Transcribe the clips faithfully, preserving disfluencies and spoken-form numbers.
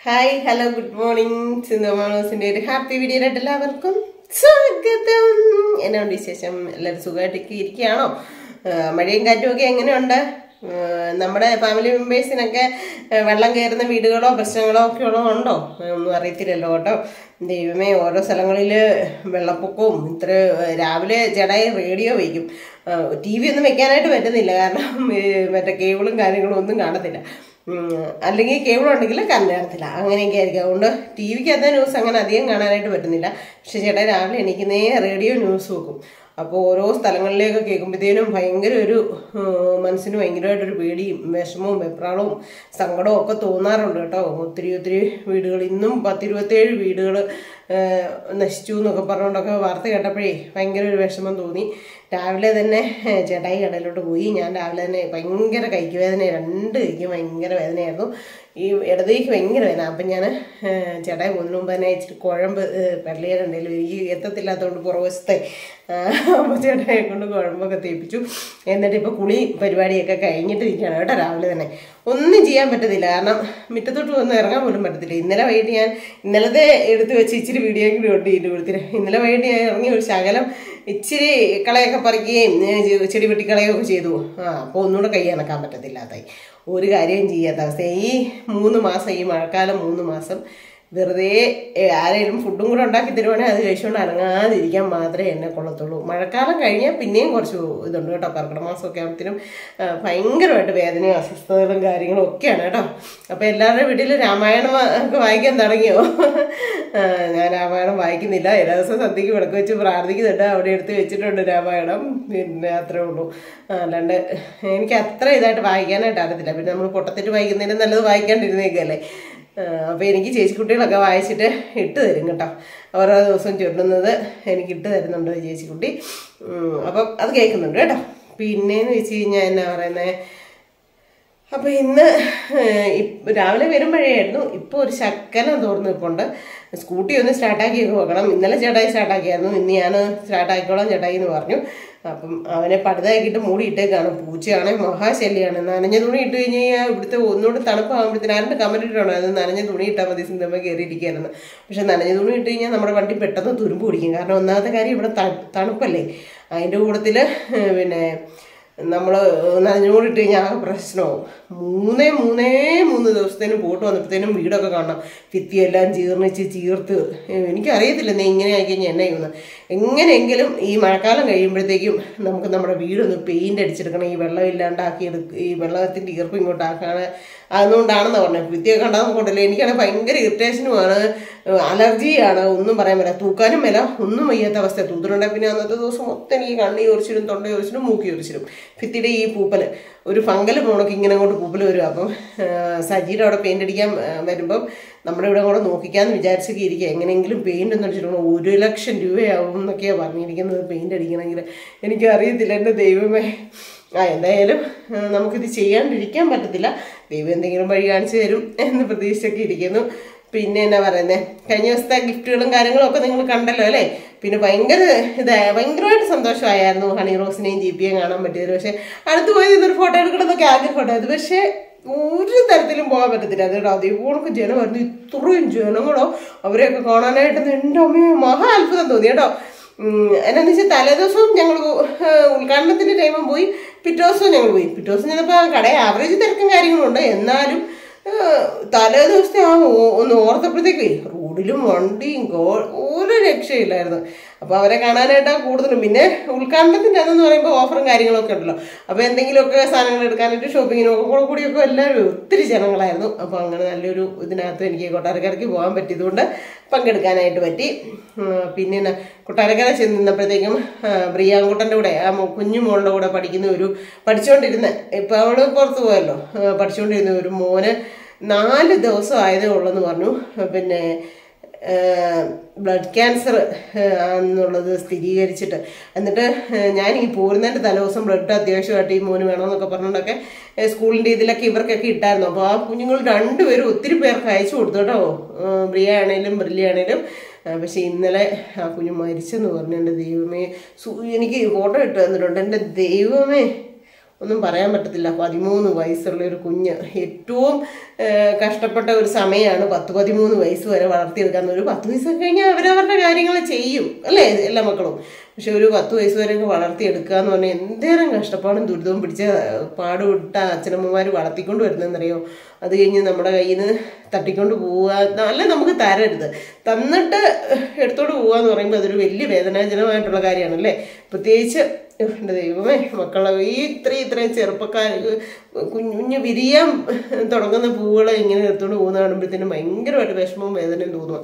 Hi hello good morning സിന്ധുമാണോസിൻ്റെ ഒരു happy video ആയിട്ട് എല്ലാവർക്കും സ്വാഗതം. എന്നാണ് വിശേഷം? എല്ലാവരും സുഖമായിട്ടൊക്കെ ഇരിക്കുകയാണോ? മഴയും കാറ്റും ഒക്കെ എങ്ങനെയുണ്ട്? നമ്മുടെ ഫാമിലി മെമ്പേഴ്സിനൊക്കെ വെള്ളം കയറുന്ന വീടുകളോ പ്രശ്നങ്ങളോ ഒക്കെ ഉള്ളതുണ്ടോ? ഒന്നും അറിയത്തില്ലല്ലോ കേട്ടോ. ദൈവമേ, ഓരോ സ്ഥലങ്ങളിൽ വെള്ളപ്പൊക്കവും ഇത്ര രാവിലെ ചേട്ടായി റേഡിയോ വയ്ക്കും. ടി വി ഒന്നും വെക്കാനായിട്ട് പറ്റുന്നില്ല, കാരണം മറ്റേ കേബിളും കാര്യങ്ങളും ഒന്നും കാണത്തില്ല. അല്ലെങ്കിൽ കേബിൾ ഉണ്ടെങ്കിൽ കറണ്ട് കാണത്തില്ല, അങ്ങനെയൊക്കെ ആയിരിക്കും. അതുകൊണ്ട് ടി വിക്കകത്ത് ന്യൂസ് അങ്ങനെ അധികം കാണാനായിട്ട് പറ്റുന്നില്ല. പക്ഷെ ചേട്ടാ രാവിലെ എണീക്കുന്നേ റേഡിയോ ന്യൂസ് വെക്കും. അപ്പോൾ ഓരോ സ്ഥലങ്ങളിലേക്ക് കേൾക്കുമ്പോഴത്തേനും ഭയങ്കര ഒരു മനസ്സിന് ഭയങ്കരമായിട്ടൊരു പേടിയും വിഷമവും വെപ്രാളവും സങ്കടവും ഒക്കെ തോന്നാറുണ്ട് കേട്ടോ. ഒത്തിരി ഒത്തിരി വീടുകൾ, ഇന്നും പത്തിരുപത്തേഴ് വീടുകൾ നശിച്ചു എന്നൊക്കെ പറഞ്ഞുകൊണ്ടൊക്കെ വാർത്ത കേട്ടപ്പോഴേ ഭയങ്കര ഒരു വിഷമം തോന്നി. രാവിലെ തന്നെ ചേട്ടായി കടയിലോട്ട് പോയി. ഞാൻ രാവിലെ തന്നെ ഭയങ്കര കൈക്ക് വേദന, രണ്ട് കൈക്ക് ഭയങ്കര വേദനയായിരുന്നു. ഈ ഇടതേക്ക് ഭയങ്കര വേദന. അപ്പം ഞാൻ ചേട്ടായി പോകുന്നതിന് മുമ്പ് തന്നെ ഇച്ചിരി കുഴമ്പ് പള്ളിയിലുണ്ടെങ്കിലും എനിക്ക് എത്തത്തില്ലാത്തതുകൊണ്ട് പുറവശത്തെ അപ്പോൾ ചേട്ടായെ കൊണ്ട് കുഴമ്പൊക്കെ തേപ്പിച്ചു. എന്നിട്ട് ഇപ്പോൾ കുളി പരിപാടിയൊക്കെ കഴിഞ്ഞിട്ട് ഇരിക്കുകയാണ് കേട്ടോ. രാവിലെ തന്നെ ഒന്നും ചെയ്യാൻ പറ്റത്തില്ല, കാരണം മുറ്റത്തോട്ട് വന്ന് ഇറങ്ങാൻ പോലും പറ്റത്തില്ല. ഇന്നലെ വൈകിട്ട് ഞാൻ ഇന്നലത്തെ എടുത്ത് വെച്ച് ഇച്ചിരി വീഡിയോ കൂടി ഉണ്ട് ഇതിൻ്റെ കൊടുത്തിട്ട്. ഇന്നലെ വൈകിട്ട് ഞാൻ ഇറങ്ങി ഒരു ശകലം ഇച്ചിരി കളയൊക്കെ പറിക്കുകയും ചെടി വെട്ടിക്കളയുകയൊക്കെ ചെയ്തു. ആ അപ്പോൾ ഒന്നുകൂടെ കൈ അനക്കാൻ പറ്റത്തില്ലാത്തായി, ഒരു കാര്യവും ചെയ്യാത്ത അവസ്ഥ. ഈ മൂന്ന് മാസം, ഈ മഴക്കാലം മൂന്ന് മാസം വെറുതെ ആരെങ്കിലും ഫുഡും കൂടെ ഉണ്ടാക്കി തരുവാണെങ്കിൽ അത് കഴിച്ചുകൊണ്ട് അനങ്ങാതിരിക്കാൻ മാത്രമേ എന്നെ കൊള്ളത്തുള്ളൂ. മഴക്കാലം കഴിഞ്ഞാൽ പിന്നെയും കുറച്ച് ഇതുണ്ട് കേട്ടോ. കർക്കിടക മാസമൊക്കെ ആകുമ്പോഴത്തേനും ഭയങ്കരമായിട്ട് വേദനയും അസ്വസ്ഥതകളും കാര്യങ്ങളും ഒക്കെയാണ് കേട്ടോ. അപ്പോൾ എല്ലാവരുടെ വീട്ടിൽ രാമായണം ഒക്കെ വായിക്കാൻ തുടങ്ങിയോ? ഞാൻ രാമായണം വായിക്കുന്നില്ല. എല്ലാ ദിവസവും സന്ധ്യയ്ക്ക് വിളക്ക് വെച്ച് പ്രാർത്ഥിക്കുന്നുണ്ട്, അവിടെ എടുത്ത് വെച്ചിട്ടുണ്ട് രാമായണം. പിന്നെ അത്രേ ഉള്ളൂ. അല്ലാണ്ട് എനിക്ക് അത്ര ഇതായിട്ട് വായിക്കാനായിട്ട് അറിയത്തില്ല. പിന്നെ നമ്മൾ പൊട്ടത്തിട്ട് വായിക്കുന്നതിന് നല്ലത് വായിക്കാണ്ടിരുന്നേക്കല്ലേ. അപ്പോൾ എനിക്ക് ചേച്ചിക്കുട്ടികളൊക്കെ വായിച്ചിട്ട് ഇട്ട് തരും കേട്ടോ. ഓരോ ദിവസവും ചൊല്ലുന്നത് എനിക്ക് ഇട്ട് തരുന്നുണ്ട് ചേച്ചിക്കുട്ടി. അപ്പം അത് കേൾക്കുന്നുണ്ട് കേട്ടോ. പിന്നെയെന്ന് വെച്ച് കഴിഞ്ഞാൽ എന്നാ പറയുന്നത്, അപ്പോൾ ഇന്ന് രാവിലെ വരും മഴയായിരുന്നു. ഇപ്പോൾ ഒരു ശക്കനം തോർന്ന് നിൽപ്പുണ്ട്. സ്കൂട്ടി ഒന്ന് സ്റ്റാർട്ടാക്കി നോക്കണം. ഇന്നലെ ചേട്ടായി സ്റ്റാർട്ടാക്കിയായിരുന്നു, ഇന്ന് ഞാൻ സ്റ്റാർട്ടാക്കിക്കോളാം ചേട്ടായി എന്ന് പറഞ്ഞു. അപ്പം അവനെ പടുതാക്കിയിട്ട് മൂടിയിട്ടേക്കാണ്. പൂച്ചയാണെങ്കിൽ മഹാശല്യമാണ്. നനഞ്ഞ തുണി ഇട്ട് കഴിഞ്ഞ് കഴിഞ്ഞാൽ ഇവിടുത്തെ ഒന്നുകൂടെ തണുപ്പാകുമ്പോഴത്തേന് ആരുടെ കമന്റ് ഇട്ടാണോ അത് നനഞ്ഞ തുണി ഇട്ടാൽ മതി സിന്ധമ്മ കയറിയിരിക്കുകയായിരുന്നു. പക്ഷെ നനഞ്ഞ തുണി ഇട്ട് കഴിഞ്ഞാൽ നമ്മുടെ വണ്ടി പെട്ടെന്ന് തുരുമ്പ് പിടിക്കും. കാരണം ഒന്നാമത്തെ കാര്യം ഇവിടെ തണുപ്പല്ലേ, അതിൻ്റെ കൂട്ടത്തിൽ പിന്നെ നമ്മൾ നനഞ്ഞുകൂടിട്ട് കഴിഞ്ഞാൽ ആ പ്രശ്നമാവും. മൂന്നേ മൂന്നേ മൂന്ന് ദിവസത്തേനും പോയിട്ട് വന്നപ്പോഴത്തേനും വീടൊക്കെ കാണാം ഭിത്തിയെല്ലാം ചീർണിച്ച് ചീർത്ത്. എനിക്കറിയത്തില്ല നീ ഇങ്ങനെ ആയിക്കഴിഞ്ഞാൽ എന്നാ ചെയ്യുന്നത്. എങ്ങനെയെങ്കിലും ഈ മഴക്കാലം കഴിയുമ്പോഴത്തേക്കും നമുക്ക് നമ്മുടെ വീടൊന്ന് പെയിൻ്റ് അടിച്ചെടുക്കണം. ഈ വെള്ളം ഇല്ലാണ്ടാക്കി എടുക്കുക, ഈ വെള്ളത്തിൻ്റെ ഈർപ്പം ഇങ്ങോട്ടാക്കാണ്. അതുകൊണ്ടാണെന്ന് പറഞ്ഞത്. ഭിത്തിയൊക്കെ ഉണ്ടാകുന്ന കൊണ്ടല്ലേ. എനിക്കാണെങ്കിൽ ഭയങ്കര ഇറിറ്റേഷനുമാണ്, അലർജിയാണ്, ഒന്നും പറയാൻ പറ്റില്ല. തൂക്കാനും വില ഒന്നും വയ്യാത്ത അവസ്ഥ. തൂത്തിട്ടുണ്ടെങ്കിൽ പിന്നെ അന്നത്തെ ദിവസം മൊത്തം എനിക്ക് കണ്ണി ഒരിച്ചിലും തൊണ്ട ഒരിച്ചിലും മൂക്കി ഒരിച്ചിലും. ഭിത്തിയുടെ ഈ പൂപ്പൽ ഒരു ഫംഗൽ പോണൊക്കെ ഇങ്ങനെ അങ്ങോട്ട് പൂപ്പൽ വരും. അപ്പം സജിയുടെ അവിടെ പെയിൻ്റ് അടിക്കാൻ വരുമ്പം നമ്മുടെ ഇവിടെ കൂടെ നോക്കിക്കാമെന്ന് വിചാരിച്ചൊക്കെ ഇരിക്കുക. എങ്ങനെയെങ്കിലും പെയിൻ്റ് ഒന്ന് അടിച്ചിട്ടുണ്ടോ ഒരു ലക്ഷം രൂപയാവും എന്നൊക്കെയാണ് പറഞ്ഞിരിക്കുന്നത് പെയിൻ്റ് അടിക്കണമെങ്കിൽ. എനിക്കറിയത്തില്ല എൻ്റെ ദൈവമേ. ആ എന്തായാലും നമുക്കിത് ചെയ്യാണ്ടിരിക്കാൻ പറ്റത്തില്ല. ദൈവം എന്തെങ്കിലും വഴി കാണിച്ചു തരും എന്ന് പ്രതീക്ഷിച്ചൊക്കെ ഇരിക്കുന്നു. പിന്നെ എന്നാ പറയുന്നത്, കഴിഞ്ഞ ദിവസത്തെ ഗിഫ്റ്റുകളും കാര്യങ്ങളും ഒക്കെ നിങ്ങൾ കണ്ടല്ലോ അല്ലേ. പിന്നെ ഭയങ്കര ഇതായ ഭയങ്കരമായിട്ട് സന്തോഷമായിരുന്നു ഹണി റോസിനെയും ജീപ്പിയെയും കാണാൻ പറ്റിയത്. പക്ഷേ അടുത്ത് പോയി ഇതൊരു ഫോട്ടോ എടുക്കണമെന്നൊക്കെ ആഗ്രഹമുണ്ടായത്, പക്ഷേ ഒരു തരത്തിലും പോകാൻ പറ്റത്തില്ല. അതുകൊണ്ട് അതേപോലൊക്കെ ജനമായിരുന്നു. ഇത്രയും ജനങ്ങളോ അവരെയൊക്കെ കാണാനായിട്ടെന്ന് എൻ്റെ അമ്മയോ മഹാ അത്ഭുതം തോന്നി കേട്ടോ. എന്നാന്ന് വെച്ചാൽ തലേദിവസവും ഞങ്ങൾ ഉദ്ഘാടനത്തിൻ്റെ ടൈമും പോയി, പിറ്റേ ദിവസവും ഞങ്ങൾ പോയി. പിറ്റേ ദിവസം ചെന്നപ്പോൾ കടയിൽ ആവറേജ് തിരക്കും കാര്യങ്ങളുണ്ട്. എന്നാലും തലേ ദിവസത്തെ ആ ഒന്ന് ഓർത്തപ്പോഴത്തേക്ക് റോഡിലും വണ്ടിയും ഒരു രക്ഷയില്ലായിരുന്നു. അപ്പോൾ അവരെ കാണാനായിട്ടാണ് കൂടുതലും. പിന്നെ ഉദ്ഘാടനത്തിൻ്റെ അതെന്ന് പറയുമ്പോൾ ഓഫറും കാര്യങ്ങളൊക്കെ ഉണ്ടല്ലോ. അപ്പോൾ എന്തെങ്കിലുമൊക്കെ സാധനങ്ങൾ എടുക്കാനായിട്ട് ഷോപ്പിങ്ങിനും ഒക്കെ കൂടെ കൂടിയൊക്കെ എല്ലാവരും ഒത്തിരി ജനങ്ങളായിരുന്നു. അപ്പോൾ അങ്ങനെ നല്ലൊരു ഇതിനകത്ത് എനിക്ക് കൊട്ടാരക്കരയ്ക്ക് പോകാൻ പറ്റിയതുകൊണ്ട് പങ്കെടുക്കാനായിട്ട് പറ്റി. പിന്നെ കൊട്ടാരക്കര ചെന്ന് നിന്നപ്പോഴത്തേക്കും പ്രിയാങ്കുട്ടൻ്റെ കൂടെ ആ കുഞ്ഞു മോളുടെ കൂടെ പഠിക്കുന്ന ഒരു പഠിച്ചുകൊണ്ടിരുന്ന, ഇപ്പോൾ അവൾ പുറത്ത് പോയല്ലോ, പഠിച്ചുകൊണ്ടിരുന്ന ഒരു മോന് നാല് ദിവസം ആയതേ ഉള്ളെന്ന് പറഞ്ഞു. പിന്നെ ബ്ലഡ് ക്യാൻസർ എന്നുള്ളത് സ്ഥിരീകരിച്ചിട്ട്. എന്നിട്ട് ഞാൻ ഈ പോരുന്നതിൻ്റെ തലേദിവസം ബ്ലഡ് അത്യാവശ്യമായിട്ട് ഈ മോന് വേണമെന്നൊക്കെ പറഞ്ഞുകൊണ്ടൊക്കെ സ്കൂളിൻ്റെ ഇതിലൊക്കെ ഇവർക്കൊക്കെ ഇട്ടായിരുന്നു. അപ്പോൾ ആ കുഞ്ഞുങ്ങൾ രണ്ടുപേരും ഒത്തിരി പേർക്ക് അയച്ചു കൊടുത്തു കേട്ടോ, പ്രിയ ആണേലും ബ്രില്യ ആണേലും. പക്ഷെ ഇന്നലെ ആ കുഞ്ഞ് മരിച്ചെന്ന് പറഞ്ഞു. എൻ്റെ ദൈവമേ, എനിക്ക് ഫോട്ടോ ഇട്ട് തന്നിട്ടുണ്ട്. എൻ്റെ ദൈവമേ, ഒന്നും പറയാൻ പറ്റത്തില്ല. പതിമൂന്ന് വയസ്സുള്ള ഒരു കുഞ്ഞ്, ഏറ്റവും കഷ്ടപ്പെട്ട ഒരു സമയമാണ് പത്ത് പതിമൂന്ന് വയസ്സ് വരെ വളർത്തിയെടുക്കാൻ. ഒരു പത്ത് വയസ്സൊക്കെ കഴിഞ്ഞാൽ അവരവരുടെ കാര്യങ്ങൾ ചെയ്യും അല്ലേ എല്ലാ മക്കളും. പക്ഷെ ഒരു പത്ത് വയസ്സ് വരെയൊക്കെ വളർത്തിയെടുക്കുക എന്ന് പറഞ്ഞാൽ എന്തേരം കഷ്ടപ്പാടും ദുരിതവും പിടിച്ച പാടുവിട്ട അച്ഛനമ്മമാർ വളർത്തിക്കൊണ്ട് വരുന്നതെന്നറിയോ. അത് കഴിഞ്ഞ് നമ്മുടെ കയ്യിൽ നിന്ന് തട്ടിക്കൊണ്ട് പോവുക, അല്ല നമുക്ക് തരരുത്, തന്നിട്ട് എടുത്തോണ്ട് പോവുക എന്ന് പറയുമ്പോൾ അതൊരു വലിയ വേദനാജനകമായിട്ടുള്ള കാര്യമാണല്ലേ. പ്രത്യേകിച്ച് എൻ്റെ ദൈവമേ, മക്കളെ ഈ ഇത്രയും ഇത്രയും ചെറുപ്പക്കാർ കുഞ്ഞു കുഞ്ഞ് വിരിയാൻ തുടങ്ങുന്ന പൂവുകളെ ഇങ്ങനെ എടുത്തുകൊണ്ട് പോകുന്ന കാണുമ്പോഴത്തേനും ഭയങ്കരമായിട്ട് വിഷമവും വേദനയും തോന്നുക.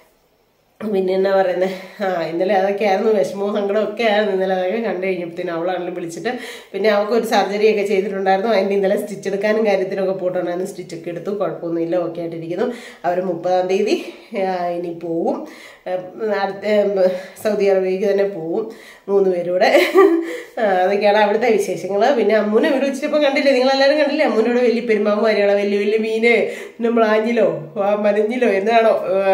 പിന്നെ എന്നാ പറയുന്നത്, ആ ഇന്നലെ അതൊക്കെയായിരുന്നു, വിഷമവും സങ്കടവും ഒക്കെ ആയിരുന്നു ഇന്നലെ. അതൊക്കെ കണ്ടു കഴിഞ്ഞപ്പോഴത്തേനും അവളാണെങ്കിലും വിളിച്ചിട്ട്, പിന്നെ അവൾക്ക് ഒരു സർജറി ഒക്കെ ചെയ്തിട്ടുണ്ടായിരുന്നു. അതിൻ്റെ ഇന്നലെ സ്റ്റിച്ച് എടുക്കാനും കാര്യത്തിനൊക്കെ പോയിട്ടുണ്ടായിരുന്നു. സ്റ്റിച്ചൊക്കെ എടുത്തു, കുഴപ്പമൊന്നുമില്ല, ഓക്കെ ആയിട്ടിരിക്കുന്നു. അവർ മുപ്പതാം തീയതി ഇനി പോവും, അടുത്ത സൗദി അറേബ്യക്ക് തന്നെ പോവും, മൂന്ന് പേരൂടെ. അതൊക്കെയാണ് അവിടുത്തെ വിശേഷങ്ങൾ. പിന്നെ അമ്മൂനെ ഇവിടെ വെച്ചിട്ടിപ്പം കണ്ടില്ലേ, നിങ്ങളെല്ലാവരും കണ്ടില്ലേ അമ്മൂനോട് വലിയ പെരുമാമാരികളോ, വലിയ വലിയ മീന് പിന്നെ മ്ലാഞ്ഞിലോ മരഞ്ഞിലോ എന്നാണോ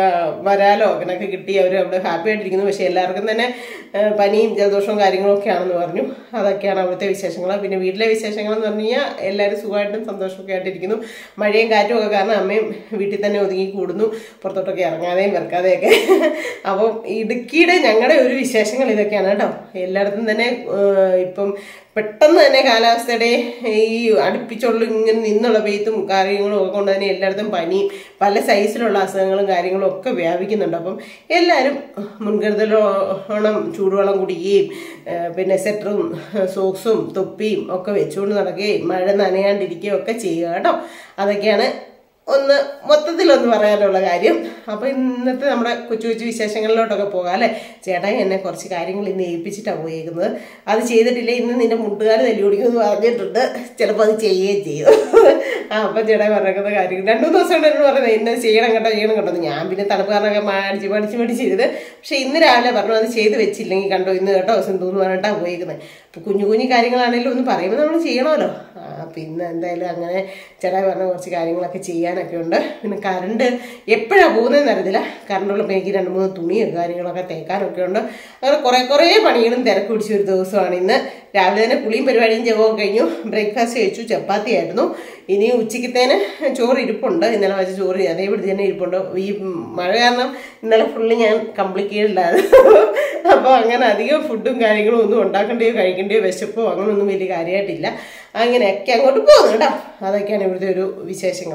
വരാലോ അങ്ങനെയൊക്കെ കിട്ടി. അവർ അവിടെ ഹാപ്പി ആയിട്ടിരിക്കുന്നു. പക്ഷേ എല്ലാവർക്കും തന്നെ പനിയും ജലദോഷവും കാര്യങ്ങളൊക്കെ ആണെന്ന് പറഞ്ഞു. അതൊക്കെയാണ് അവിടുത്തെ വിശേഷങ്ങൾ. പിന്നെ വീട്ടിലെ വിശേഷങ്ങൾ എന്ന് പറഞ്ഞു കഴിഞ്ഞാൽ എല്ലാവരും സുഖമായിട്ടും സന്തോഷമൊക്കെ ആയിട്ടിരിക്കുന്നു. മഴയും കാറ്റും ഒക്കെ കാരണം അമ്മയും വീട്ടിൽ തന്നെ ഒതുങ്ങി കൂടുന്നു, പുറത്തോട്ടൊക്കെ ഇറങ്ങാതെയും വെറുക്കാതെയൊക്കെ. അപ്പം ഇടുക്കിയുടെ ഞങ്ങളുടെ ഒരു വിശേഷങ്ങൾ ഇതൊക്കെയാണ് കേട്ടോ. എല്ലായിടത്തും തന്നെ ഇപ്പം പെട്ടെന്ന് തന്നെ കാലാവസ്ഥയുടെ ഈ അടുപ്പിച്ചുള്ള ഇങ്ങനെ നിന്നുള്ള പെയ്ത്തും കാര്യങ്ങളും ഒക്കെ കൊണ്ട് തന്നെ എല്ലായിടത്തും പനിയും പല സൈസിലുള്ള അസുഖങ്ങളും കാര്യങ്ങളും ഒക്കെ വ്യാപിക്കുന്നുണ്ട്. അപ്പം എല്ലാവരും മുൻകരുതലോണം ചൂടുവെള്ളം കുടിക്കുകയും പിന്നെ സെറ്ററും സോക്സും തൊപ്പിയും ഒക്കെ വെച്ചുകൊണ്ട് നടക്കുകയും മഴ നനയാണ്ടിരിക്കുകയും ഒക്കെ ചെയ്യുക കേട്ടോ. അതൊക്കെയാണ് ഒന്ന് മൊത്തത്തിലൊന്ന് പറയാനുള്ള കാര്യം. അപ്പോൾ ഇന്നത്തെ നമ്മുടെ കൊച്ചു കൊച്ചു വിശേഷങ്ങളിലോട്ടൊക്കെ പോകാം അല്ലേ. ചേട്ടായി എന്നെ കുറച്ച് കാര്യങ്ങൾ ഇന്ന് ഏൽപ്പിച്ചിട്ടാണ് പോയേക്കുന്നത്. അത് ചെയ്തിട്ടില്ല, ഇന്ന് നിന്റെ മുട്ടുകാർ തല്ലി ഓടിക്കുമെന്ന് പറഞ്ഞിട്ടുണ്ട്. ചിലപ്പോൾ അത് ചെയ്യുകയും ചെയ്യും. ആ അപ്പം ചേട്ടായി പറഞ്ഞേക്കുന്ന കാര്യം രണ്ടു മൂന്ന് ദിവസം കൊണ്ട് എന്നോട് പറയുന്നത് ഇന്നത് ചെയ്യണം കേട്ടോ ചെയ്യണം കേട്ടോ. ഞാൻ പിന്നെ തണുപ്പ് കാരണമൊക്കെ മടിച്ച് മടിച്ച് മടിച്ച് ചെയ്ത്, പക്ഷെ ഇന്ന് രാവിലെ പറഞ്ഞു അത് ചെയ്ത് വെച്ചില്ലെങ്കിൽ കണ്ടോ ഇന്ന് കേട്ടോ സിന്ധു എന്ന് പറഞ്ഞിട്ടാണ് പോയേക്കുന്നത്. അപ്പോൾ കുഞ്ഞു കുഞ്ഞു കാര്യങ്ങളാണെങ്കിലും ഒന്ന് പറയുമ്പോൾ നമ്മൾ ചെയ്യണമല്ലോ. പിന്നെ എന്തായാലും അങ്ങനെ ചേട്ടായി പറഞ്ഞ കുറച്ച് കാര്യങ്ങളൊക്കെ ചെയ്യാനൊക്കെ ഉണ്ട്. പിന്നെ കറണ്ട് എപ്പോഴാണ് പോകുന്നതെന്ന് അറിയത്തില്ല. കറണ്ടുള്ളപ്പോൾ എനിക്ക് രണ്ട് മൂന്ന് തുണിയും കാര്യങ്ങളൊക്കെ തേക്കാനൊക്കെ ഉണ്ട്. അങ്ങനെ കുറേ കുറേ പണികളും തിരക്ക് പിടിച്ച ഒരു ദിവസമാണ് ഇന്ന്. രാവിലെ തന്നെ കുളിയും പരിപാടിയും ജപവും കഴിഞ്ഞു. ബ്രേക്ക്ഫാസ്റ്റ് കഴിച്ചു, ചപ്പാത്തി ആയിരുന്നു. ഇനി ഉച്ചയ്ക്കത്തേന് ചോറ് ഇരിപ്പുണ്ട്, ഇന്നലെ വെച്ച ചോറ് അതേപടി തന്നെ ഇരിപ്പുണ്ട്. ഈ മഴ കാരണം ഇന്നലെ ഫുള്ള് ഞാൻ കംപ്ലീറ്റ് ചെയ്തിട്ടുണ്ടായിരുന്നു. അപ്പോൾ അങ്ങനെ അധികം ഫുഡും കാര്യങ്ങളും ഒന്നും ഉണ്ടാക്കേണ്ടയോ കഴിക്കേണ്ടയോ വിശപ്പോ അങ്ങനെയൊന്നും വലിയ കാര്യമായിട്ടില്ല. അങ്ങനെയൊക്കെ അങ്ങോട്ട് പോകുന്നു കേട്ടോ. അതൊക്കെയാണ് ഇവിടുത്തെ ഒരു വിശേഷങ്ങൾ.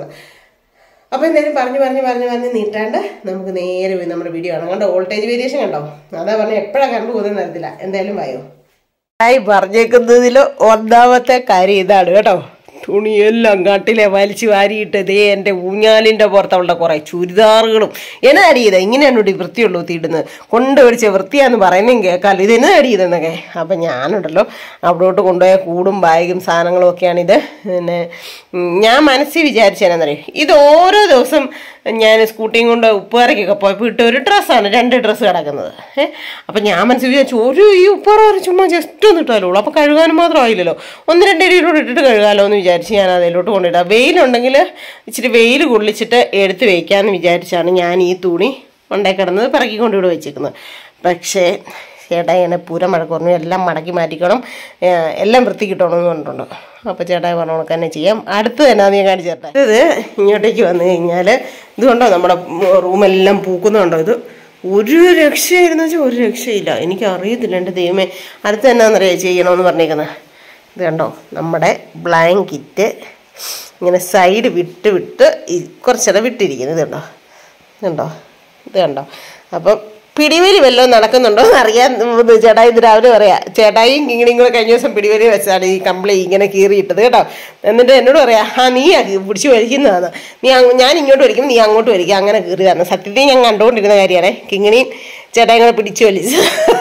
അപ്പോൾ എന്തായാലും പറഞ്ഞു പറഞ്ഞ് പറഞ്ഞ് പറഞ്ഞ് നീട്ടാണ്ട് നമുക്ക് നേരെ പോയി നമ്മുടെ വീഡിയോ കാണാം. കണ്ടോ വോൾട്ടേജ് വേരിയേഷൻ കണ്ടോ, അതാ പറഞ്ഞാൽ എപ്പോഴാണ് കറണ്ട് പോകുന്നതെന്ന് അറിയത്തില്ല. എന്തായാലും വായോ ആയി പറഞ്ഞേക്കുന്നതിൽ ഒന്നാമത്തെ കാര്യം ഇതാണ് കേട്ടോ. തുണിയെല്ലാം കാട്ടിലെ വലിച്ചു വാരിയിട്ട് ദേ എൻ്റെ ഊഞ്ഞാലിൻ്റെ പുറത്തുള്ള കുറേ ചുരിദാറുകളും എന്നാ അടിയത് ഇങ്ങനെയാണ് ഇവിടെ വൃത്തിയുള്ളൂ തീടുന്നത് കൊണ്ടുപിടിച്ച് വൃത്തിയാന്ന് പറയുന്നതും കേൾക്കാമല്ലോ. ഇത് എന്നാ അടിയതെന്നൊക്കെ. അപ്പം ഞാനുണ്ടല്ലോ അവിടോട്ട് കൊണ്ടുപോയ കൂടും ബാഗും സാധനങ്ങളും ഒക്കെയാണിത്. പിന്നെ ഞാൻ മനസ്സിൽ വിചാരിച്ചതെന്നറിയും, ഇത് ഓരോ ദിവസം ഞാൻ സ്കൂട്ടിയും കൊണ്ട് ഉപ്പുകാരക്കൊക്കെ പോയപ്പോൾ ഇട്ട ഒരു ഡ്രസ്സാണ്, രണ്ട് ഡ്രസ്സ് കിടക്കുന്നത്. ഏഹ് അപ്പം ഞാൻ മനസ്സിൽ വിചാരിച്ചു ഒരു ഈ ഉപ്പുകാര ചുമ്മാ ജസ്റ്റ് ഒന്ന് ഇട്ടാലോ ഉള്ളൂ, അപ്പോൾ കഴുകാനും മാത്രം ആയില്ലല്ലോ, ഒന്ന് രണ്ട് രീതിയിലൂടെ ഇട്ടിട്ട് കഴുകാമല്ലോ എന്ന് വിചാരിച്ച് ഞാൻ അതിലോട്ട് കൊണ്ടിടാം. വെയിലുണ്ടെങ്കിൽ ഇച്ചിരി വെയിൽ കൊള്ളിച്ചിട്ട് എടുത്ത് വയ്ക്കാമെന്ന് വിചാരിച്ചാണ് ഞാൻ ഈ തുണി കൊണ്ടേ കിടന്നത് പിറക്കിക്കൊണ്ട് ഇവിടെ വെച്ചേക്കുന്നത്. പക്ഷേ ചേട്ടായി എന്നെ പൂരം മഴ കുറഞ്ഞു, എല്ലാം മടക്കി മാറ്റിക്കണം, എല്ലാം വൃത്തി കിട്ടണമെന്ന് പറഞ്ഞിട്ടുണ്ട്. അപ്പോൾ ചേട്ടായി പറഞ്ഞ കണക്ക് തന്നെ ചെയ്യാം. അടുത്ത് തന്നെ ഞാൻ കാണിച്ചു ചേട്ടാ, ഇത് ഇങ്ങോട്ടേക്ക് വന്നു കഴിഞ്ഞാൽ ഇതുകൊണ്ടോ നമ്മുടെ റൂമെല്ലാം പൂക്കുന്നുണ്ടോ, ഇത് ഒരു രക്ഷയായിരുന്നു വെച്ചാൽ ഒരു രക്ഷയില്ല. എനിക്കറിയത്തില്ല എൻ്റെ ദൈവമേ. അടുത്ത് എന്നാന്നറിയാം ചെയ്യണമെന്ന് പറഞ്ഞേക്കുന്നത്. ഇത് കണ്ടോ നമ്മുടെ ബ്ലാങ്കറ്റ് ഇങ്ങനെ സൈഡ് വിട്ട് വിട്ട് കുറച്ചേരം വിട്ടിരിക്കുന്നത് കണ്ടോ, കണ്ടോ ഇത് കണ്ടോ. അപ്പം പിടിവലി വല്ലതും നടക്കുന്നുണ്ടോ എന്ന് അറിയാൻ ചേട്ടായി ഇത് രാവിലെ പറയാം. ചേട്ടായിയും കിങ്ങിണിയും കൂടെ കഴിഞ്ഞ ദിവസം പിടിവലി വെച്ചാണ് ഈ കമ്പിളി ഇങ്ങനെ കീറിയിട്ടത് കേട്ടോ. എന്നിട്ട് എന്നോട് പറയാം, ആ നീ പിടിച്ച് വലിക്കുന്നതാണ്, നീ ഞാൻ ഇങ്ങോട്ട് വലിക്കും നീ അങ്ങോട്ട് വലിക്കുക, അങ്ങനെ കീറിയതാണ്. സത്യത്തിൽ ഞാൻ കണ്ടുകൊണ്ടിരുന്ന കാര്യമാണ്. കിങ്ങിണിയും ചേട്ടായി കൂടെ പിടിച്ചു വലിച്ചു.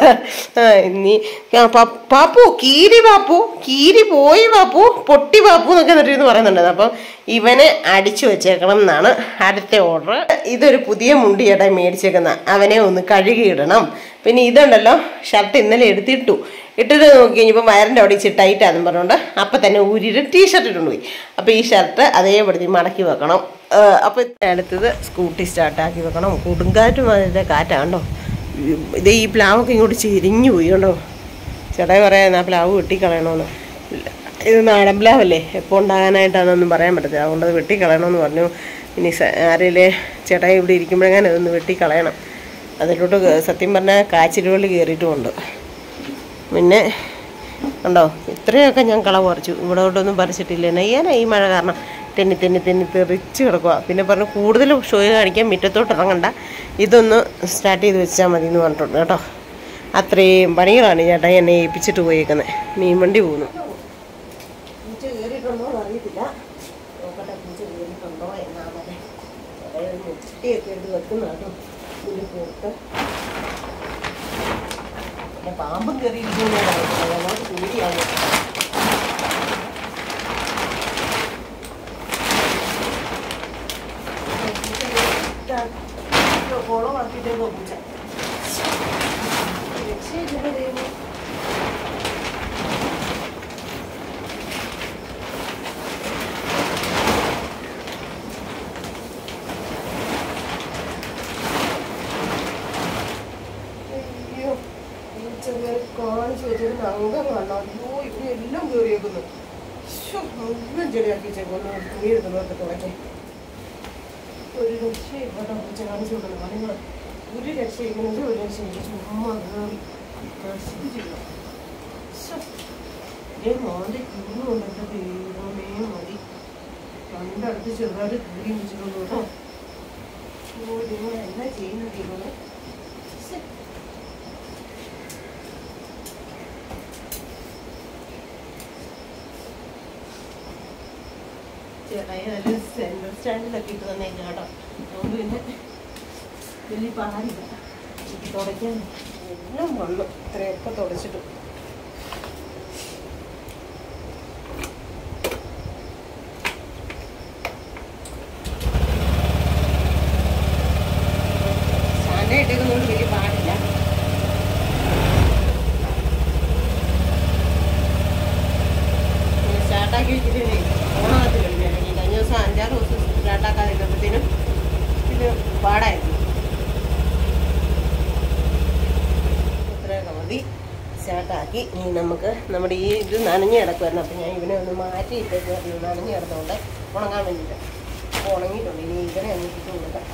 നീ പാപ്പു കീരി പാപ്പു കീരി പോയി പാപ്പു പൊട്ടി പാപ്പു എന്നൊക്കെ എന്നിട്ടിരുന്ന് പറയുന്നുണ്ടായിരുന്നു. അപ്പം ഇവനെ അടിച്ചു വെച്ചേക്കണം എന്നാണ് അടുത്ത ഓർഡർ. ഇതൊരു പുതിയ മുണ്ടി ചേട്ടായി മേടിച്ചേക്കുന്ന, അവനെ ഒന്ന് കഴുകിയിടണം. പിന്നെ ഇതുണ്ടല്ലോ ഷർട്ട് ഇന്നലെ എടുത്തിട്ടു, ഇട്ടിട്ട് നോക്കി കഴിഞ്ഞപ്പോൾ വയറിൻ്റെ അവിടെ ഇച്ചിരി ടൈറ്റാണെന്ന് പറഞ്ഞുകൊണ്ട് അപ്പം തന്നെ ഊരിയിട്ട് ടീഷർട്ട് ഇട്ടുകൊണ്ട് പോയി. അപ്പോൾ ഈ ഷർട്ട് അതേപടി മടക്കി വെക്കണം. അപ്പോൾ അടുത്തത് സ്കൂട്ടി സ്റ്റാർട്ടാക്കി വെക്കണം. കൊടുങ്കാറ്റും അതിൻ്റെ കാറ്റാണ്ടോ, ഇത് ഈ പ്ലാവൊക്കെ ഇങ്ങോട്ട് ചെരിഞ്ഞു പോയി കണ്ടോ. ചേട്ടായി പറയാൻ ആ പ്ലാവ് വെട്ടിക്കളയണമെന്ന്. ഇത് നാടൻ പ്ലാവല്ലേ, എപ്പോൾ ഉണ്ടാകാനായിട്ടാണെന്നൊന്നും പറയാൻ പറ്റത്തില്ല. അതുകൊണ്ട് അത് വെട്ടിക്കളയണമെന്ന് പറഞ്ഞു. ഇനി ആരെയിലെ ചേട്ടായി ഇവിടെ ഇരിക്കുമ്പോഴെങ്ങനെ അതൊന്ന് വെട്ടിക്കളയണം. അതിലോട്ട് സത്യം പറഞ്ഞാൽ കാച്ചിലുവള്ളി കയറിയിട്ടുമുണ്ട്. പിന്നെ ഉണ്ടോ ഇത്രയൊക്കെ ഞാൻ കള പറിച്ചു. ഇവിടോട്ടൊന്നും പറിച്ചിട്ടില്ല. നെയ്യാനാ ഈ മഴ കാരണം തെന്നി തെന്നി തെന്നി തെറിച്ച് കിടക്കുക. പിന്നെ പറഞ്ഞു കൂടുതൽ ഷോ കാണിക്കാൻ മുറ്റത്തോട്ട് ഇറങ്ങണ്ട, ഇതൊന്ന് സ്റ്റാർട്ട് ചെയ്ത് വെച്ചാൽ മതി എന്ന് പറഞ്ഞിട്ടുണ്ട് കേട്ടോ. അത്രയും പണികളാണ് ചേട്ടാ എന്നെ ഏൽപ്പിച്ചിട്ട് പോയേക്കുന്നത്. മീൻ വണ്ടി പോകുന്നു. പൂച്ച കയറിയിട്ടുണ്ടോ എന്ന് അറിയത്തില്ല. നോക്കട്ടെ പൂച്ച കയറിയിട്ടുണ്ടോ എന്നാണല്ലേ. മുട്ടിയൊക്കെ എടുത്ത് വെക്കുന്ന കേട്ടോ. ഇതിൽ പോട്ട് പിന്നെ പാമ്പും കയറിയിരിക്കുന്നു. ഞങ്ങൾക്ക് കൂടിയാണ്. കുളമാക്കിയിട്ടേക്കോ പൂച്ച. രക്ഷയില്ല ദൈവം. അയ്യോ പൂച്ച കാണിച്ചു വെച്ചിരുന്ന അംഗം കാണാം. അയ്യോ ഇവിടെ എല്ലാം കയറിയേക്കുന്നു. മുഴുവൻ ചെടിയാക്കി വെച്ചേക്കുന്നു. തുണി എടുക്കുന്നവർക്ക് തുടങ്ങി ഒരു രക്ഷയും കേട്ടോ. പൂച്ച കാണിച്ചു കൊടുക്കണം കാര്യങ്ങൾ. ഒരു രക്ഷയില്ലെങ്കിൽ ഒരു രക്ഷയില്ല. ചുമ്മാ കയറി നശിപ്പിച്ചില്ല. ഇതേ മോൻ്റെ കിന്നുകൊണ്ട് എൻ്റെ ദൈവമേ മതി. രണ്ടടുത്ത് ചെറുതായിട്ട് കീറി വെച്ചിട്ടുണ്ട് കേട്ടോ. ഓ നിങ്ങൾ എന്നാ ചെയ്യുന്ന ദൈവമേ. ചേട്ടായി നല്ല സെൻട്രൽ സ്റ്റാൻഡിലൊക്കെ ഇട്ട് തന്നെ കേട്ടോ. അതുകൊണ്ട് പിന്നെ വലിയ പാടില്ല തുടയ്ക്കാൻ. എല്ലാം വന്നു ഇത്രയൊക്കെ തുടച്ചിട്ട്. സ്റ്റാൻഡായിട്ടേക്കുന്നതുകൊണ്ട് വലിയ പാടില്ല. സ്റ്റാർട്ടാക്കി വെച്ചിട്ടേ ഓണത്തിലുണ്ട്. കഴിഞ്ഞ ദിവസം അഞ്ചാറ് ദിവസം സ്റ്റാർട്ടാക്കാതിരുന്നപ്പോഴത്തേനും ഇത് പാടായിരുന്നു. ഇത്രയൊക്കെ മതി. സ്റ്റാർട്ടാക്കി ഇനി നമുക്ക് നമ്മുടെ ഈ ഇത് നനഞ്ഞ് കിടക്കുമായിരുന്നു. അപ്പം ഞാൻ ഇവനെ ഒന്ന് മാറ്റിയിട്ടേക്ക് നനഞ്ഞ് കിടന്നുകൊണ്ട് ഉണങ്ങാൻ വേണ്ടിയിട്ട്. അപ്പോൾ ഉണങ്ങിയിട്ടുണ്ട്. ഇനി ഇവനെ അങ്ങോട്ട് ഇട്ട് കൊടുക്കാം.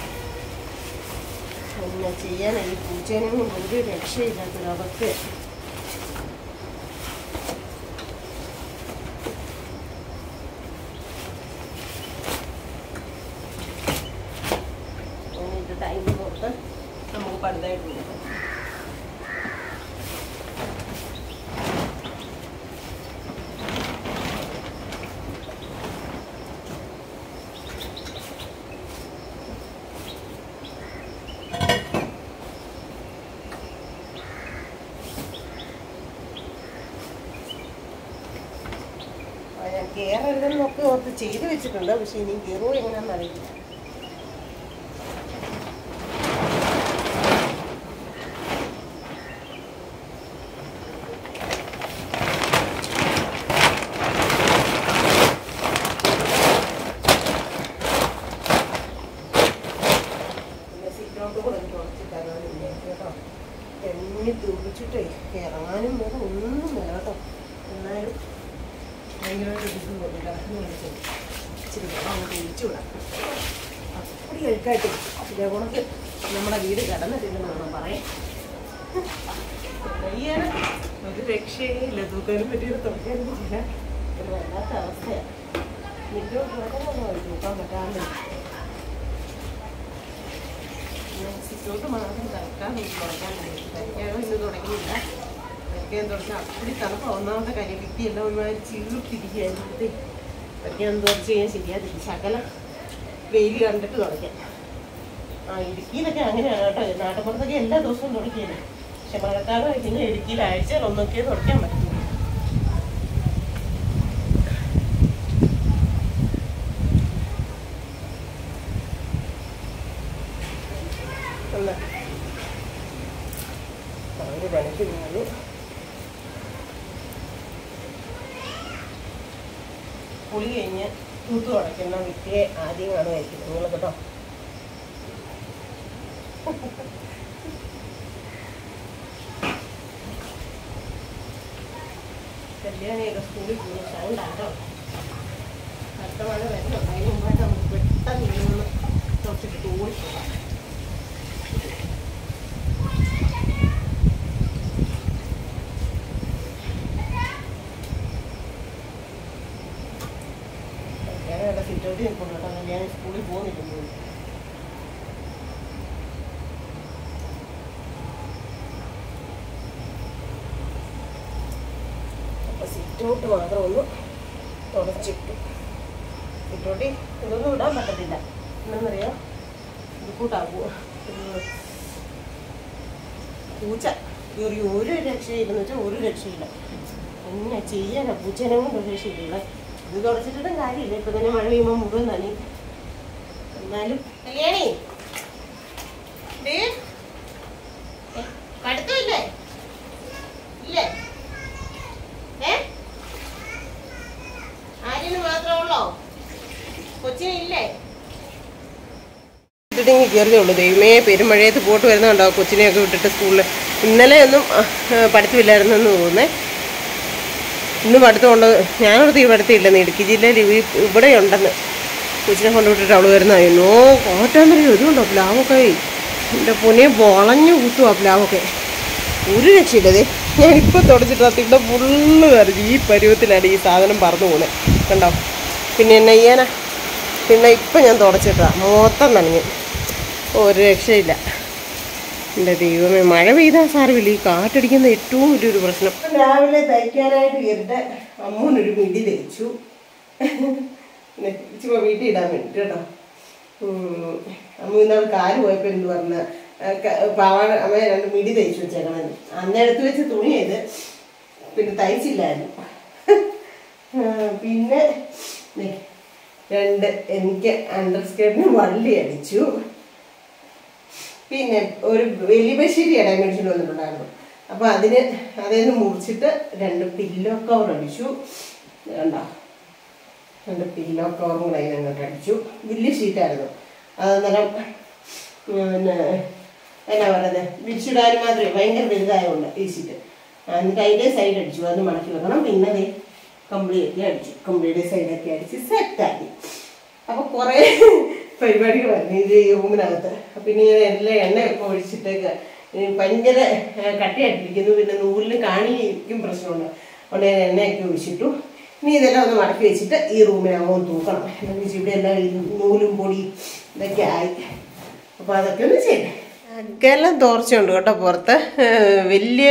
പിന്നെ ചെയ്യാൻ ഈ പൂച്ചേനെയും കൊണ്ട് ഒരു രക്ഷയില്ലാത്തൊരവസ്ഥ. ടൈം കൊടുത്ത് നമുക്ക് പടുതായിട്ട് കൊടുക്കാം. ഞാൻ കയറരുതെന്നൊക്കെ ഓർത്ത് ചെയ്ത് വെച്ചിട്ടുണ്ട്. പക്ഷെ ഇനി കയറുമോ എങ്ങനെയാണെന്ന് അറിയില്ല. എണ്ണി തുറച്ചിട്ടേ ഇറങ്ങാനും വേറെ ഒന്നും വേണം കേട്ടോ. എന്നാലും ഭയങ്കരമായിട്ട് ഇടിച്ചു പോകില്ല. ഇച്ചിരി വെള്ളം അങ്ങോട്ട് ഒഴിച്ചു വിടാം. അപ്പടി കഴിക്കായിട്ട് ഇതേ ഗുണക്ക് നമ്മുടെ വീട് കിടന്നിട്ടില്ലെന്ന് വേണം പറയാം. വയ്യാണ് ഒരു രക്ഷയേ ഇല്ല. തൂക്കാനും പറ്റിയത് തുടക്കാനും പറ്റില്ല. ഒരു വല്ലാത്ത അവസ്ഥയാണ്. വീട്ടിലോട്ട് കിടക്കുന്നൊന്നും തൂക്കാൻ പറ്റാണ്ട് സിറ്റോട്ട് മാത്രം തറക്കാൻ തുടക്കാൻ തയ്ക്കാനോ ഇന്ന് തുടങ്ങിയില്ല. തയ്ക്കാൻ തുടങ്ങാൻ അപ്പടി തണുപ്പ്. ഒന്നാമത്തെ കാര്യം വിറ്റിയെല്ലാം ഒന്നായി ചീർത്തിരിക്കുകയായിരുന്നേ. തയ്ക്കാൻ തുടച്ച് കഴിഞ്ഞാൽ ശരിയാതില്ല. ശകലം വെയിൽ കണ്ടിട്ട് തുടയ്ക്കാം. ആ ഇടുക്കിയിലൊക്കെ അങ്ങനെയാണ് കേട്ടോ. നാട്ടുപുറത്തൊക്കെ എല്ലാ ദിവസവും തുടക്കിയത്. പക്ഷെ മഴക്കാലം പിന്നെ ഇടുക്കിയിൽ ആഴ്ചയിൽ ഒന്നൊക്കെ തുടയ്ക്കാൻ പറ്റും. ഒരു പണിക്ക് പോയി പുളി കഴിഞ്ഞ് തൂത്ത് തുടയ്ക്കുന്ന വിറ്റിയെ ആദ്യം കാണുമായിരിക്കും നിങ്ങൾ കേട്ടോ. കല്യാണിയൊക്കെ സ്കൂളിൽ പോകുന്ന സൗണ്ടാട്ടോ. അടുത്ത മഴ വരുന്നുണ്ട്. അതിന് മുമ്പായിട്ട് നമുക്ക് പെട്ടെന്ന് ഇരുന്ന് കുറച്ചിട്ട് ഓടിപ്പോകാം. കല്യാണിയുടെ സിറ്റൗട്ടിൽ നിൽക്കുന്നു കേട്ടോ. കല്യാണി സ്കൂളിൽ പോകുന്നില്ലെന്ന്. സിറ്റൗട്ട് മാത്രം ഒന്ന് തുടച്ചിട്ടു. സിറ്റൗട്ടി ഇതൊന്നും ഇടാൻ പറ്റത്തില്ല. എന്നറിയാം, ഇത് കൂട്ടാക്കുക. പൂച്ച കയറി ഒരു രക്ഷയില്ലെന്ന് വെച്ചാൽ ഒരു രക്ഷയില്ല. എന്നെ ചെയ്യാനാ പൂച്ചേനെ കൊണ്ട് ഒരു രക്ഷയില്ല. ഇത് തുടച്ചിട്ടും കാര്യമില്ല. ഇപ്പൊ തന്നെ മഴ പെയ്യുമ്പോൾ മുഴുവൻ നനി. എന്നാലും കല്യാണി കടുത്തില്ലേ? ഇല്ലേ? ഏ ആര്യന് മാത്രമേ ഉള്ളോ? കൊച്ചിനെ ഇല്ലേ? ഇട്ടിട്ടെങ്കിൽ കയറിയേ ഉള്ളൂ. ദൈവമേ, പെരുമഴയത്ത് പോട്ട് വരുന്നുണ്ടോ കൊച്ചിനെയൊക്കെ വിട്ടിട്ട് സ്കൂളിൽ. ഇന്നലെ ഒന്നും പഠിത്തമില്ലായിരുന്നെന്ന് തോന്നുന്നേ. ഇന്ന് പഠിത്തമുണ്ട്. ഞാനോട് തീ പഠിത്തമില്ലെന്ന്. ഇടുക്കി ജില്ലയിൽ ഇവിടെ ഉണ്ടെന്ന്. കൊച്ചിനെ കൊണ്ടുവിട്ടിട്ട് അവള് വരുന്നതായിരുന്നു. കോറ്റാന്നറിയോ ഇതുകൊണ്ടോ പ്ലാവൊക്കെ. എൻ്റെ പൊന്നെ വളഞ്ഞു കൂട്ടുവാ പ്ലാവൊക്കെ. ഒരു രക്ഷയില്ലതേ. ഞാനിപ്പോൾ തുടച്ചിട്ട് തിണ്ട ഫുള്ള് കറിഞ്ഞു. ഈ പരുവത്തിലാണ് ഈ സാധനം പറന്നു പോകുന്നത്. കണ്ടോ? പിന്നെ എന്നെ ചെയ്യാനാ? പിന്നെ ഇപ്പം ഞാൻ തുടച്ചിട്ടാ മൊത്തം നനഞ്ഞു. ഒരു രക്ഷയില്ല. എൻ്റെ ദൈവമേ, മഴ പെയ്താൽ സാരമില്ല. ഈ കാറ്റടിക്കുന്ന ഏറ്റവും വലിയൊരു പ്രശ്നം. രാവിലെ തയ്ക്കാനായിട്ട് കയറിയിട്ട് അമ്മൂനൊരു മിടി തയ്ച്ചു. ഇച്ചിരി വീട്ടിൽ ഇടാൻ വേണ്ടിയിട്ട് കേട്ടോ. അമ്മ ഇന്നാൾ കാല് പോയപ്പോൾ എന്ത് പറഞ്ഞ പാവാട അമ്മ രണ്ട് മിടി തയ്ച്ചു വെച്ചേക്കണെന്ന്. അന്നെടുത്ത് വെച്ച് തുണിയത് പിന്നെ തയ്ച്ചില്ലായിരുന്നു. പിന്നെ രണ്ട് എനിക്ക് അണ്ടർ സ്കേർട്ടിന് വള്ളി അടിച്ചു. പിന്നെ ഒരു വലിയ ബഷീരി ഇടാൻ മേടിച്ചിട്ട് വന്നിട്ടുണ്ടായിരുന്നു. അപ്പോൾ അതിന് അതിന് മുറിച്ചിട്ട് രണ്ട് പില്ലോ കവർ അടിച്ചു. കണ്ടോ? രണ്ട് പില്ലോ കവറും കൂടെ അതിനങ്ങോട്ട് അടിച്ചു. വലിയ ഷീറ്റായിരുന്നു. അന്നേരം പിന്നെ എന്നാ പറയുന്നത്, വിരിച്ചിടാൻ മാത്രമേ ഭയങ്കര വലുതായതുകൊണ്ട് ഈ ഷീറ്റ്. എന്നിട്ട് അതിൻ്റെ സൈഡ് അടിച്ചു. അത് മടക്കി വെക്കണം. പിന്നെ അത് കമ്പിളിയൊക്കെ അടിച്ചു. കമ്പിളിയുടെ സൈഡൊക്കെ അടിച്ച് സെറ്റാക്കി. അപ്പോൾ കുറേ പരിപാടികളായിരുന്നു ഇത് ഈ റൂമിനകത്ത്. പിന്നെ ഞാൻ എല്ലാം എണ്ണയൊക്കെ ഒഴിച്ചിട്ടേക്ക് ഭയങ്കര കട്ടിയായിട്ടിരിക്കുന്നു. പിന്നെ നൂലിന് കാണിക്കും പ്രശ്നമുണ്ട്. അതുകൊണ്ട് ഞാൻ എണ്ണയൊക്കെ ഒഴിച്ചിട്ടു. ഇനി ഇതെല്ലാം ഒന്ന് മടക്കി വെച്ചിട്ട് ഈ റൂമിനാകുമ്പോൾ തൂക്കണം. എന്താണെന്ന് വെച്ചാൽ ഇവിടെ എല്ലാം നൂലും പൊടി ഇതൊക്കെ ആയി. അപ്പോൾ അതൊക്കെ ഒന്ന് ചെയ്യണം. അകെല്ലാം തോർച്ചയുണ്ട് കേട്ടോ പുറത്ത്. വലിയ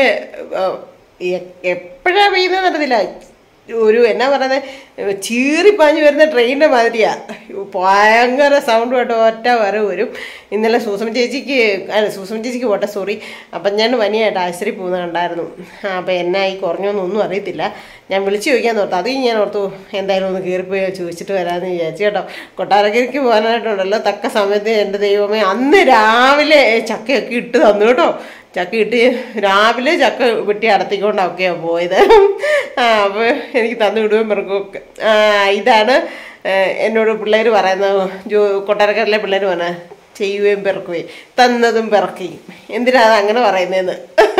എപ്പോഴാണ് പെയ്യുന്നത് നടന്നില്ല. ഒരു എന്നാ പറയുന്നത്, ചീറിപ്പാഞ്ഞ് വരുന്ന ട്രെയിനിൻ്റെ മാതിരിയാ. ഭയങ്കര സൗണ്ടുമായിട്ട് ഒറ്റ വര വരും. ഇന്നലെ സൂസമ്മ ചേച്ചിക്ക് അല്ല സൂസമ്മ ചേച്ചിക്ക് പോട്ടെ സോറി അപ്പം ഞാൻ പനിയായിട്ട് ആശുപത്രി പോകുന്നത് കണ്ടായിരുന്നു. അപ്പോൾ എന്നായി കുറഞ്ഞൊന്നൊന്നും അറിയത്തില്ല. ഞാൻ വിളിച്ച് ചോദിക്കാൻ ഓർത്തു. അത് ഞാൻ ഓർത്തു എന്തായാലും ഒന്ന് കയറിപ്പോയി ചോദിച്ചിട്ട് വരാമെന്ന് വിചാരിച്ചു കേട്ടോ. കൊട്ടാരക്കരയ്ക്ക് പോകാനായിട്ടുണ്ടല്ലോ തക്ക സമയത്ത് എൻ്റെ ദൈവമേ അന്ന് രാവിലെ ചക്കയൊക്കെ ഇട്ട് തന്നു കേട്ടോ. ചക്ക ഇട്ട് രാവിലെ ചക്ക വെട്ടി അടത്തിക്കൊണ്ടൊക്കെയാണ് പോയത്. ആ അപ്പോൾ എനിക്ക് തന്നു വിടുകയും പിറക്കും. ഇതാണ് എന്നോട് പിള്ളേർ പറയുന്നത്. ജോ കൊട്ടാരക്കരയിലെ പിള്ളേർ പറഞ്ഞാൽ ചെയ്യുകയും പിറക്കുകയും തന്നതും പിറക്കുകയും. എന്തിനാണ് അങ്ങനെ പറയുന്നതെന്ന്.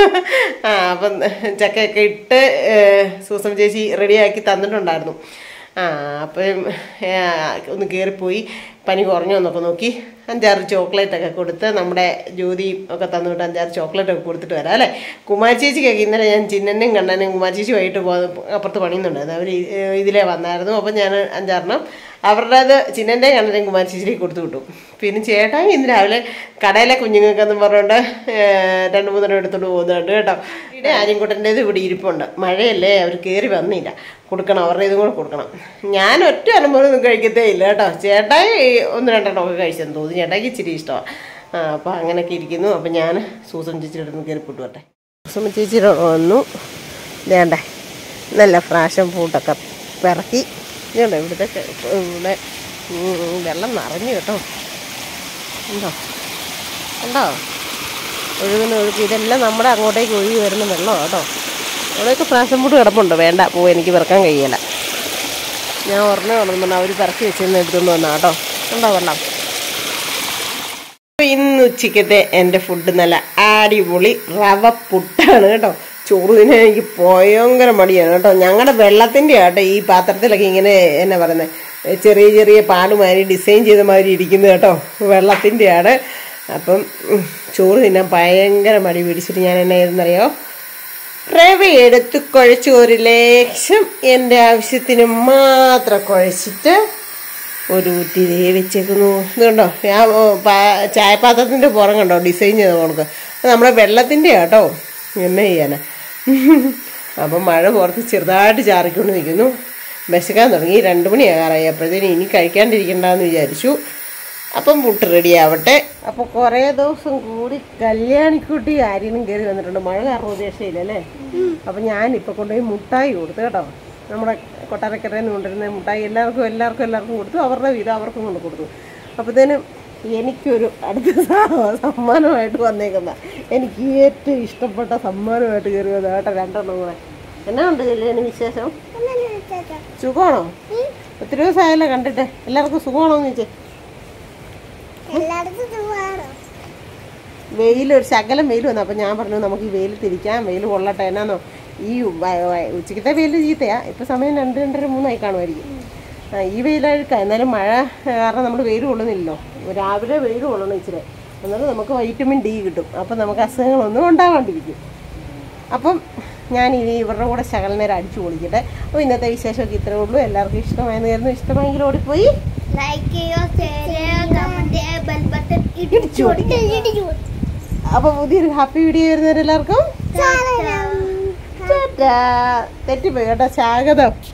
ആ അപ്പം ചക്കയൊക്കെ ഇട്ട് സൂസമ്മ ചേച്ചി റെഡിയാക്കി തന്നിട്ടുണ്ടായിരുന്നു. ആ അപ്പം ഒന്ന് കയറിപ്പോയി പനി കുറഞ്ഞു വന്നപ്പോൾ നോക്കി അഞ്ചാറ് ചോക്ലേറ്റൊക്കെ കൊടുത്ത് നമ്മുടെ ജ്യോതിയും ഒക്കെ തന്നുവിട്ട് അഞ്ചാറ് ചോക്ലേറ്റൊക്കെ കൊടുത്തിട്ട് വരാം അല്ലേ. കുമാരി ചേച്ചിക്കൊക്കെ ഇന്നലെ ഞാൻ ചിന്നനും കണ്ണനും കുമാരി ചേച്ചി വൈകിട്ട് പോകുന്ന അപ്പുറത്ത് പണിയുന്നുണ്ടായിരുന്നു. അവർ ഇതിലേ വന്നായിരുന്നു. അപ്പം ഞാൻ അഞ്ചാറെണ്ണം അവരുടേത് ചിന്നൻ്റെ കണ്ണനും കുമാരി ചേച്ചിക്ക് കൊടുത്തു വിട്ടു. പിന്നെ ചേട്ടായി ഇന്ന് രാവിലെ കടയിലെ കുഞ്ഞുങ്ങൾക്കെന്നും പറഞ്ഞുകൊണ്ട് രണ്ട് മൂന്നെണ്ണം എടുത്തുകൊണ്ട് പോകുന്നുണ്ട് കേട്ടോ. ഇവിടെ ആര്യൻകുട്ടൻ്റേത് ഇവിടെ ഇരിപ്പുണ്ട്. മഴയല്ലേ അവർ കയറി വന്നില്ല. കൊടുക്കണം, അവരുടെ ഇതും കൂടെ കൊടുക്കണം. ഞാൻ ഒറ്റ അനുഭവമൊന്നും കഴിക്കത്തേ ഇല്ല കേട്ടോ. ചേട്ടായി ഒന്ന് രണ്ടെണ്ണം ഒക്കെ കഴിച്ചെന്ന് തോന്നി. ചേട്ടായിക്ക് ഇച്ചിരി ഇഷ്ടമാണ്. ആ അപ്പോൾ അങ്ങനെയൊക്കെ ഇരിക്കുന്നു. അപ്പം ഞാൻ സൂസമ്മ ചേച്ചിയുടെ അടുത്ത് കയറി പോട്ട് വരട്ടെ. സൂസമ്മ ചേച്ചിയുടെ വന്നു. വേണ്ടേ നല്ല ഫ്രാഷൻ ഫുഡൊക്കെ പിറക്കി. ഇതുണ്ടോ ഇവിടുത്തെ ഇവിടെ വെള്ളം നിറഞ്ഞു കേട്ടോ. ഉണ്ടോ ഉണ്ടോ ഒഴുകുന്ന ഒഴുക്ക്. ഇതെല്ലാം നമ്മുടെ അങ്ങോട്ടേക്ക് ഒഴുകി വരുന്ന വെള്ളമാണ് കേട്ടോ. അവിടെയൊക്കെ ഫ്രാഷൻ ഫുഡ് കിടപ്പുണ്ട്. വേണ്ട പോ, എനിക്ക് പിറക്കാൻ കഴിയില്ല. ഞാൻ ഓർമ്മ ഉണ്ടെന്ന് അവർ പിറക്കി വെച്ചിരുന്ന് എടുത്തുകൊണ്ട് വന്നാ കേട്ടോ. ഉണ്ടോ വെള്ളം. അപ്പോൾ ഇന്ന് ഉച്ചയ്ക്കത്തെ എൻ്റെ ഫുഡ് നല്ല അടിപൊളി റവ പുട്ടാണ് കേട്ടോ. ചോറ് തിന്നാൻ എനിക്ക് ഭയങ്കര മടിയാണ് കേട്ടോ. ഞങ്ങളുടെ വെള്ളത്തിൻ്റെ ആട്ടെ ഈ പാത്രത്തിലൊക്കെ ഇങ്ങനെ എന്നാ പറയുന്നത് ചെറിയ ചെറിയ പാടുമാതിരി ഡിസൈൻ ചെയ്ത മാതിരി ഇരിക്കുന്നത് കേട്ടോ, വെള്ളത്തിൻ്റെയാണ്. അപ്പം ചോറ് തിന്നാൻ ഭയങ്കര മടി പിടിച്ചിട്ട് ഞാൻ എന്നാ ചെയ്തെന്നറിയോ, റവ എടുത്ത് കുഴച്ച് ഒരു ലേശം എൻ്റെ ആവശ്യത്തിന് മാത്രം കുഴച്ചിട്ട് ഒരു ഊറ്റി വെച്ചേക്കുന്നു. ഇത് കണ്ടോ, ഞാൻ ചായപാത്രത്തിൻ്റെ പുറം കണ്ടോ ഡിസൈൻ ചെയ്ത് കൊടുക്കുക. നമ്മുടെ വെള്ളത്തിൻ്റെ കേട്ടോ, എന്നാ ചെയ്യാനാ. അപ്പം മഴ പുറത്ത് ചെറുതായിട്ട് ചാറിക്കൊണ്ട് നിൽക്കുന്നു. വിശക്കാൻ തുടങ്ങി, രണ്ട് മണിയാകാറായി. അപ്പോഴത്തേനും ഇനി കഴിക്കാണ്ടിരിക്കണ്ടെന്ന് വിചാരിച്ചു. അപ്പം പുട്ട് റെഡി ആവട്ടെ. അപ്പോൾ കുറേ ദിവസം കൂടി കല്യാണിക്കുട്ടി ആര്യനും കയറി വന്നിട്ടുണ്ട്. മഴ കാരണം ഉദ്ദേശയില്ലല്ലേ. അപ്പം ഞാനിപ്പോൾ കൊണ്ടുപോയി മുട്ടായി കൊടുത്തു കേട്ടോ. നമ്മുടെ കൊട്ടാരക്കരയിൽ നിന്ന് കൊണ്ടിരുന്ന മുട്ടായി എല്ലാവർക്കും എല്ലാവർക്കും എല്ലാവർക്കും കൊടുത്തു. അവരുടെ വീതം അവർക്കും കൊണ്ട് കൊടുത്തു. അപ്പോഴത്തേനും എനിക്കൊരു അടുത്ത സമ്മാനമായിട്ട് വന്നേക്കുന്ന, എനിക്ക് ഏറ്റവും ഇഷ്ടപ്പെട്ട സമ്മാനമായിട്ട് കയറി വന്നത് കേട്ടോ, രണ്ടെണ്ണം കൂടെ. എന്നാ ഉണ്ട് കല്യാണി വിശേഷം? സുഖമാണോ? ഒത്തിരി ദിവസമായല്ലോ കണ്ടിട്ട്. എല്ലാവർക്കും സുഖമാണോന്ന് ചോദിച്ചേ. വെയിലൊരു ശകലം വെയിൽ വന്നു. അപ്പം ഞാൻ പറഞ്ഞു നമുക്ക് ഈ വെയിൽ തിരിക്കാം, വെയിൽ കൊള്ളട്ടെ. എന്നാന്നോ ഈ ഉച്ചക്കത്തെ വെയിൽ ചീത്തയാ. ഇപ്പം സമയം രണ്ട് രണ്ടര മൂന്നായി കാണുമായിരിക്കും. ഈ വെയിലഴുക്ക, എന്നാലും മഴ കാരണം നമ്മൾ വെയിൽ കൊള്ളുന്നില്ലല്ലോ. രാവിലെ വെയിൽ കൊള്ളണം ഇച്ചിരി, എന്നാലും നമുക്ക് വൈറ്റമിൻ ഡി കിട്ടും. അപ്പം നമുക്ക് അസുഖങ്ങളൊന്നും ഉണ്ടാവാണ്ടിരിക്കും. അപ്പം ഞാൻ ഇനി ഇവരുടെ കൂടെ ശകലം നേരം അടിച്ചു പൊളിക്കട്ടെ. അപ്പോൾ ഇന്നത്തെ വിശേഷമൊക്കെ ഇത്രേ ഉള്ളൂ. എല്ലാവർക്കും ഇഷ്ടമായെന്ന് കരുതുന്നു. ഇഷ്ടമായെങ്കിൽ ഓടിപ്പോയി ലൈക്ക് ചെയ്യുക, ഷെയർ ചെയ്യുക, കമന്റ് ചെയ്യുക, ബെൽ ബട്ടൺ ഇടിച്ചു കൊടുക്കുക. അപ്പോൾ പുതിയൊരു ഹാപ്പി വീഡിയോ വരുന്നവരെല്ലാവർക്കും തെറ്റിപ്പോയി കേട്ടോ, സ്വാഗതം.